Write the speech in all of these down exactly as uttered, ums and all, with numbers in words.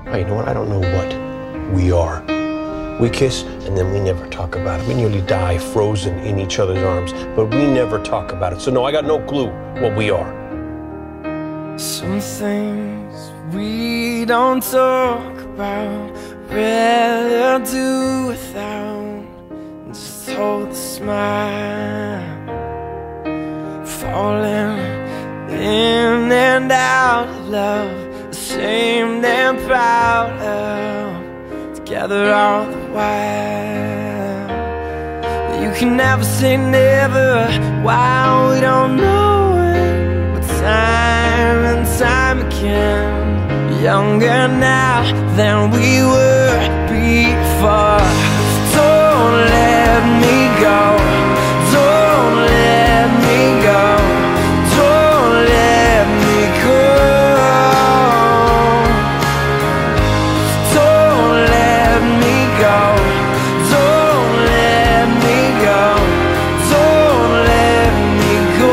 Oh, you know what? I don't know what we are. We kiss, and then we never talk about it. We nearly die frozen in each other's arms, but we never talk about it. So no, I got no clue what we are. Some things we don't talk about, rather do without. Just hold the smile, falling in and out of love, ashamed and proud of, together all the while. You can never say never while we don't know it, but time and time again, younger now than we were before. Don't let me go, don't let me go, don't let me go. Don't let me go, don't let me go, don't let me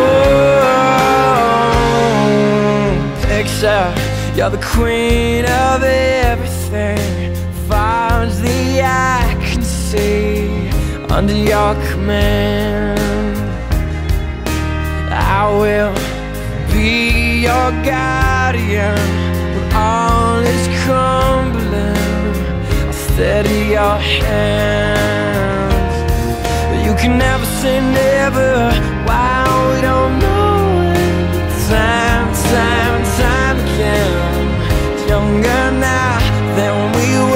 go. Picture you're the queen of everything, far as the eye can see, under your command. I will be your guardian when all is crumbling. I'll steady your hands. You can never say never while we don't know it. Time, time, time again, younger now than we were.